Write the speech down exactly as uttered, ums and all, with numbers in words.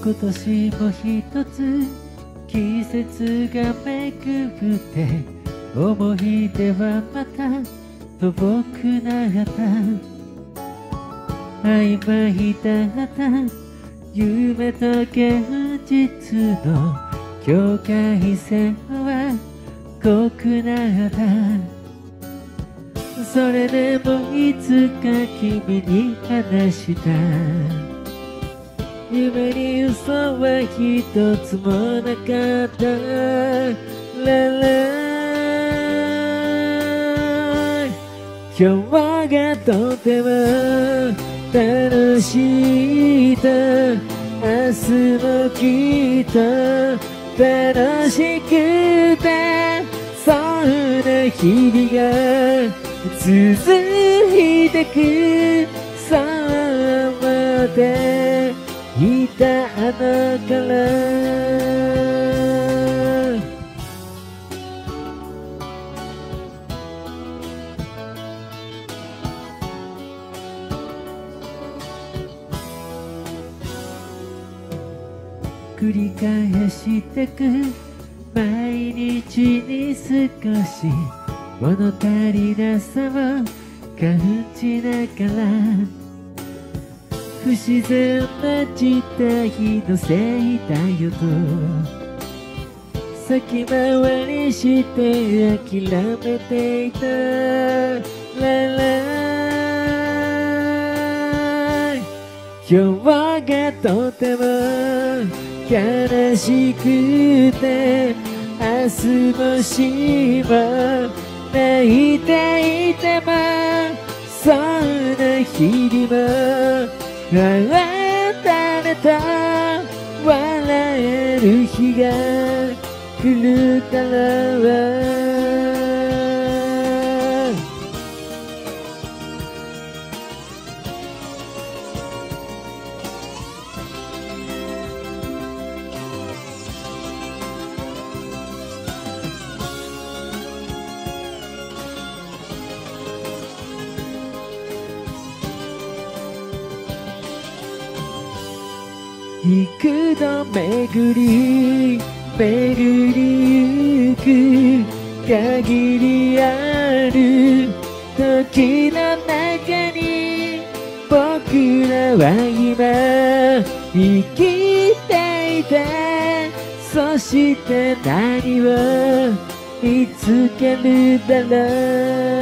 今年も一つ季節がめくって思い出はまた遠くなった曖昧だった夢と現実の境界線は濃くなったそれでもいつか君に話した夢に嘘は一つもなかったララ今日がとても楽しいと明日もきっと楽しくてそんな日々が続いてくそう思っていたあの頃繰り返してく毎日に少し物足りなさを感じながら不自然な事態のせいだよと先回りして諦めていたララ今日がとても悲しくて明日もしも泣いていてもそんな日々もあなたと笑える日が来るから幾度巡り巡りゆく限りある時の中に僕らは今生きていてそして何を見つけるだろう